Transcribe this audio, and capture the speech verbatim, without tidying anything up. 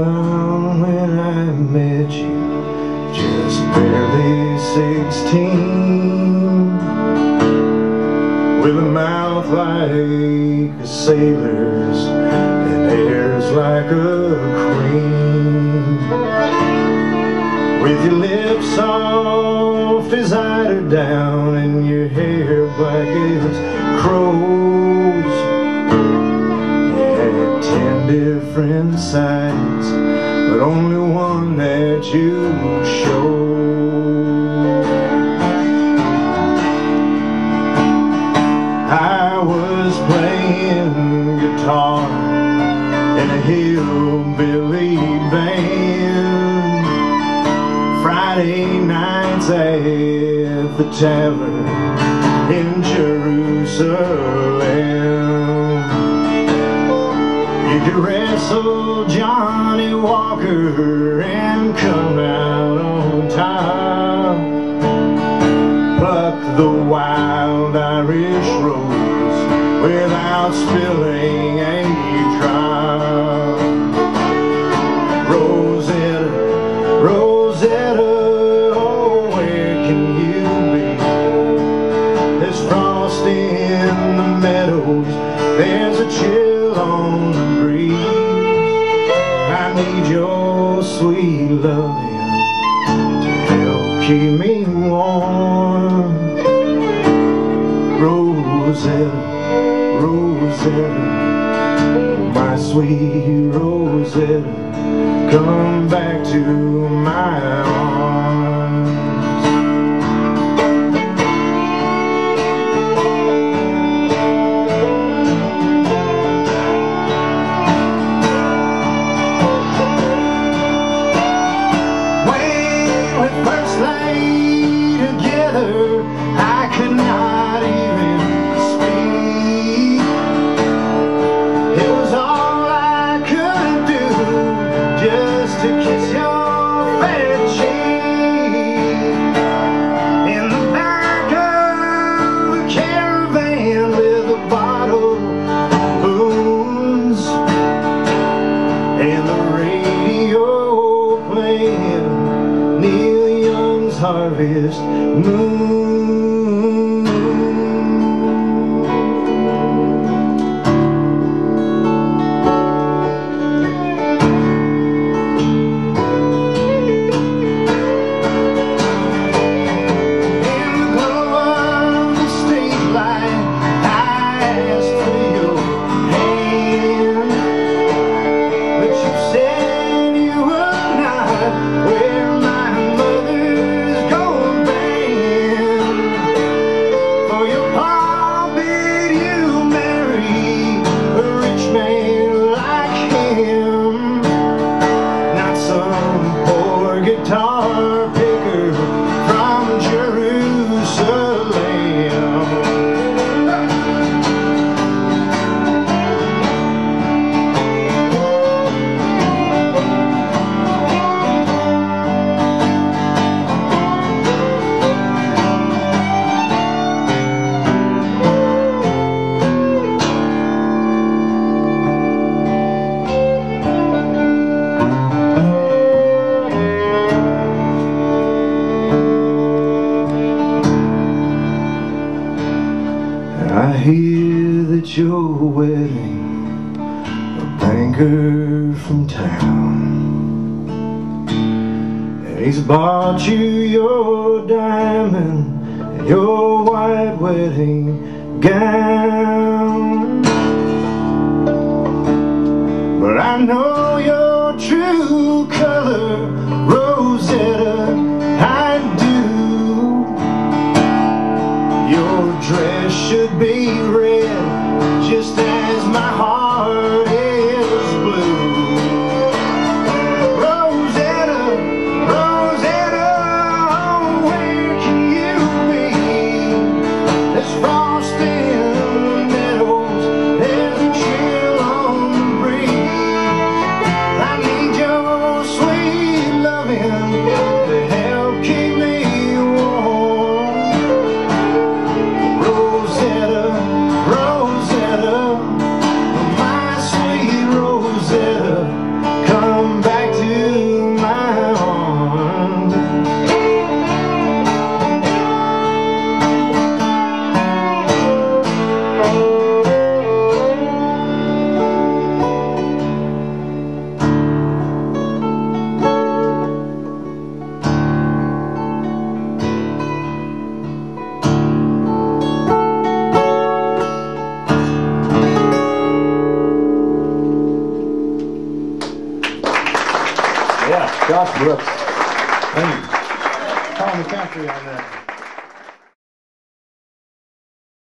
young when I met you, just barely sixteen, with a mouth like a sailor's and hairs like a queen, with your lips soft as eider down and your hair black as crows. You had ten different sides, but only one that you showed. I was playing guitar in a hillbilly band, Friday nights at the tavern in Jerusalem. You could wrestle Johnny Walker and come out on top, pluck the wild Irish rose without spilling a drop. Rosetta, Rosetta, oh, where can you be? There's frost in the meadows, there's a chill on the breeze. I need your sweet loving to help keep me warm. Rosetta, Rosetta, my sweet Rosetta, come back to my arms. When we first lay together, I could not even speak. It was all I could do just to kiss your fat cheek. In the back of a caravan with a bottle of booze and the radio playing Neil Young's Harvest Moon. Guitar picker from Jerusalem. I hear that you're wedding a banker from town, and he's bought you your diamond and your white wedding gown. But I know your true color, Rosetta, I do. Your dress should be red, just as my heart is blue. Rosetta, Rosetta, oh, where can you be? There's frost in the meadows, there's a chill on the breeze. I need your sweet loving to help keep me warm. Rosetta, Rosetta, my sweet Rosetta, come back Brooks. Thank you. Colin McCaffrey on that.